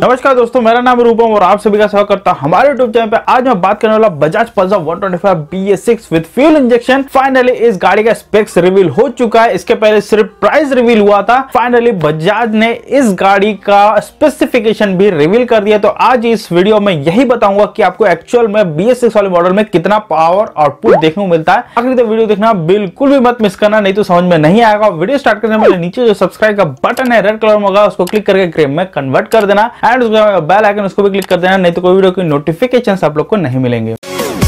नमस्कार दोस्तों, मेरा नाम रूपम और आप सभी का स्वागत करता हूं हमारे YouTube चैनल पे। आज मैं बात करने वाला Bajaj Pulsar 125 BS6 with fuel injection. Finally इस गाड़ी का स्पेक्स रिवील हो चुका है। इसके पहले सिर्फ प्राइस रिवील हुआ था। फाइनली बजाज ने इस गाड़ी का स्पेसिफिकेशन भी रिवील कर दिया। तो आज इस वीडियो में यही बताऊंगा कि आपको एक्चुअल में BS6 वाले मॉडल में कितना पावर आउटपुट देखने को मिलता है। आखिर तक वीडियो देखना बिल्कुल भी मत मिस करना, नहीं तो समझ में नहीं आएगा। वीडियो स्टार्ट करने वाले नीचे जो सब्सक्राइब का बटन है रेड कलर में होगा, उसको क्लिक करके ग्रे में कन्वर्ट कर देना एंड उसके बेल आइकन उसको भी क्लिक कर देना, नहीं तो कोई वीडियो की नोटिफिकेशंस आप लोग को नहीं मिलेंगे।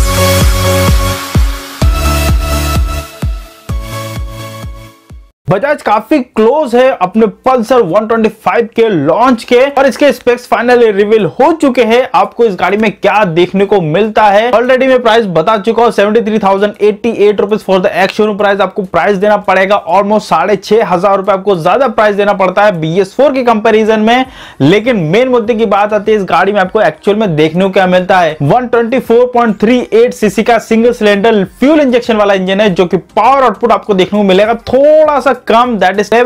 बजाज काफी क्लोज है अपने पल्सर 125 के लॉन्च के और इसके स्पेक्स फाइनली रिवील हो चुके हैं। आपको इस गाड़ी में क्या देखने को मिलता है ऑलरेडी मैं प्राइस बता चुका हूं। 73,088 rupees for the ex showroom price आपको प्राइस देना पड़ेगा। ऑलमोस्ट 6,500 रुपए आपको ज्यादा प्राइस देना पड़ता है BS4 के कंपैरिजन में। लेकिन मेन मुद्दे की बात आती है, इस गाड़ी में आपको एक्चुअल में देखने को क्या मिलता है। 124.38 सीसी का सिंगल सिलेंडर फ्यूल इंजेक्शन वाला इंजन है, जो कि पावर आउटपुट आपको देखने को मिलेगा थोड़ा सा कम, दैट इज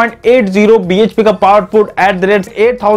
7.80 bhp का power output at the rate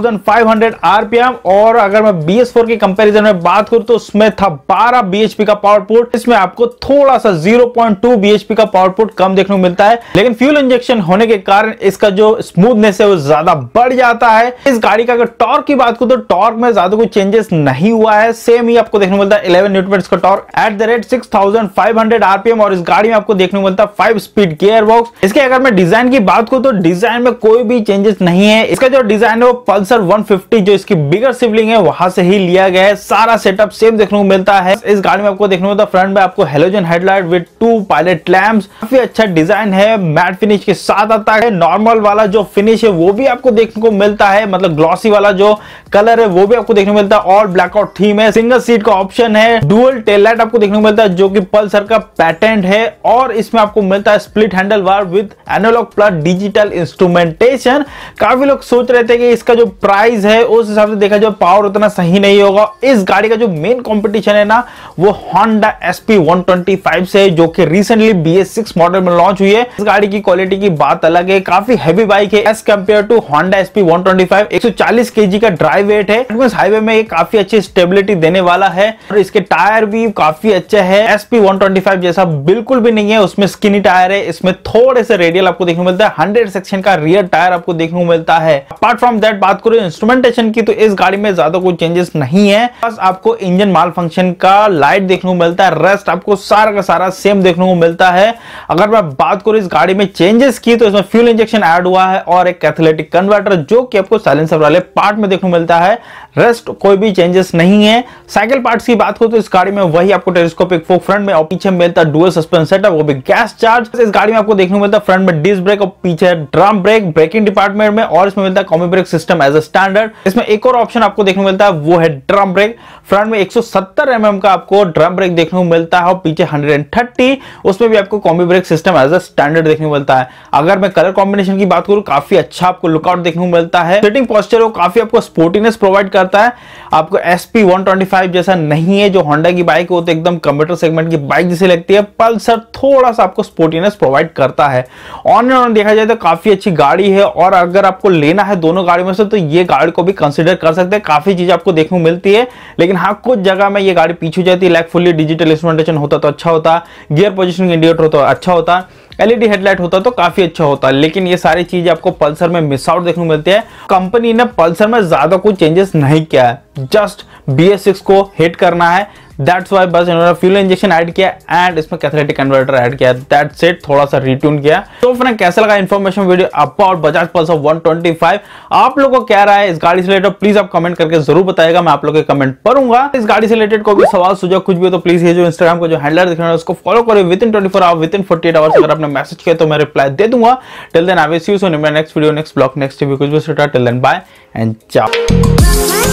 8500 rpm। और अगर मैं BS4 के कंपैरिजन में बात करूं तो उसमें था 12 bhp का पावर आउटपुट। इसमें आपको थोड़ा सा 0.2 bhp का पावर आउटपुट कम देखने को मिलता है। लेकिन फ्यूल इंजेक्शन होने के कारण इसका जो स्मूथनेस है वो ज्यादा बढ़ जाता है। इस गाड़ी का अगर टॉर्क की बात करूं तो टॉर्क में ज्यादा कोई चेंजेस नहीं हुआ है, सेम ही आपको देखने को मिलता है 11 न्यूटन का torque at the rate 6500 rpm। और इस गाड़ी में आपको देखने को मिलता है 5 स्पीड गियर बॉक्स। इसके अगर मैं डिजाइन की बात करूं तो डिजाइन में कोई भी चेंजेस नहीं है। इसका जो डिजाइन है वो पल्सर 150 जो इसकी बिगर सिबलिंग है वहां से ही लिया गया है। सारा सेटअप सेम देखने को मिलता है। इस गाड़ी में आपको देखने को मिलता है फ्रंट में आपको halogen headlight with 2 pilot lamps. काफी अच्छा डिजाइन है, मैट फिनिश के साथ आता है। नॉर्मल वाला जो फिनिश है वो भी आपको देखने को मिलता है, मतलब ग्लॉसी वाला जो कलर है वो भी आपको देखने को मिलता है। ऑल ब्लैकआउट थीम है, सिंगल सीट का ऑप्शन है, डुअल टेल लाइट आपको देखने को मिलता है जो कि पल्सर का पैटेंट है। और इसमें आपको मिलता है split handle bar with analog plus digital instrumentation. काफी लोग सोच रहे थे कि इसका जो प्राइस है उस हिसाब से देखा जाए पावर उतना सही नहीं होगा। इस गाड़ी का जो मेन कंपटीशन है ना वो Honda SP 125 से, जो कि रिसेंटली BS6 मॉडल में लॉन्च हुई है। इस गाड़ी की क्वालिटी की बात अलग है, काफी हैवी बाइक है as compare to Honda SP 125। 140 kg का ड्राइव वेट है। हाईवे में ये काफी अच्छी स्टेबिलिटी देने वाला है और इसके टायर भी काफी अच्छे है। SP 125 जैसा बिल्कुल भी नहीं है, उसमें स्किनी टायर है, इसमें थोड़े से रेडियल आपको देखने को मिलता है। 100 सेक्शन का रियर टायर आपको देखने को मिलता है। अपार्ट फ्रॉम दैट बात करें इंस्ट्रूमेंटेशन की तो इस गाड़ी में ज्यादा कोई चेंजेस नहीं है। बस आपको इंजन माल फंक्शन का लाइट देखने को मिलता है, रेस्ट आपको सारा का सारा सेम देखने को मिलता है। अगर मैं बात करूं इस गाड़ी में चेंजेस की तो इसमें फ्यूल इंजेक्शन ऐड हुआ है और एक कैथलेटिक कन्वर्टर जो कि आपको साइलेंसर वाले पार्ट में देखने को मिलता है। रेस्ट कोई भी चेंजेस नहीं है। साइकिल पार्ट्स की बात करूं तो इस गाड़ी में वही आपको टेलीस्कोपिक फोक फ्रंट में और पीछे मिलता है डुअल सस्पेंशन सेटअप, वो भी गैस चार्ज। इस गाड़ी में आपको देखने को मिलता है फ्रंट में डिस्क ब्रेक और पीछे ड्रम ब्रेक ब्रेकिंग डिपार्टमेंट में। और इसमें मिलता है combi brake system as a standard. इसमें एक और ऑप्शन आपको देखने को मिलता है वो है ड्रम ब्रेक। फ्रंट में 170 mm का आपको ड्रम ब्रेक देखने को मिलता है और पीछे 130, उसमें भी आपको combi brake system as a standard देखने को मिलता है। अगर मैं कलर कॉम्बिनेशन की बात करूं काफी अच्छा आपको लुकआउट देखने को मिलता है। सिटिंग पोस्चर वो काफी आपको स्पोर्टीनेस प्रोवाइड करता है। आपको SP 125 जैसा नहीं है जो होंडा की बाइक वो तो एकदम कंप्यूटर सेगमेंट की बाइक जैसी लगती है। पल्सर थोड़ा सा आपको स्पोर्टीनेस प्रोवाइड करता है। ऑन देखा जाए तो काफी अच्छी गाड़ी है और अगर आपको लेना है दोनों गाड़ी में से तो ये गाड़ी को भी कंसीडर कर सकते हैं। काफी चीजें आपको देखने को मिलती है, लेकिन हाँ कुछ जगह में ये गाड़ी पीछे जाती है। लाइक फुल्ली डिजिटल इंस्ट्रूमेंटेशन होता तो अच्छा होता, गियर पोजीशनिंग इंडिकेटर होता अच्छा होता, LED हेडलाइट होता तो काफी अच्छा होता। लेकिन ये सारी चीजें आपको पल्सर में मिस आउट देखने को मिलती है। कंपनी ने पल्सर में ज्यादा कोई चेंजेस नहीं किया है, जस्ट BS6 को हिट करना है। दैट्स वाई बस इन्होंने फ्यूल इंजेक्शन ऐड किया एंड इसमें कैथलेटिक कन्वर्टर ऐड किया, दैट्स इट, थोड़ा सा रिट्यून किया। तो फ्रेंड कैसा लगा information video about Bajaj Pulsar 125? आप लोगों को क्या राय है इस गाड़ी से रिलेटेड प्लीज आप कमेंट करके जरूर बताएगा, मैं आप लोगों के कमेंट पढ़ूंगा। इस गाड़ी से रिलेटेड कोई भी सवाल सुझाव कुछ भी हो तो प्लीज ये जो इंस्टाग्राम को जो हैंडलर दिख रहा है उसको फॉलो करें विदिन 24 आवर विदिन 48 आवर्स। अगर आपने मैसेज किया तो मैं रिप्लाई दे दूंगा। Till then I will see you soon in my next video, next blog, next video, कुछ भी start. Till then bye and ciao।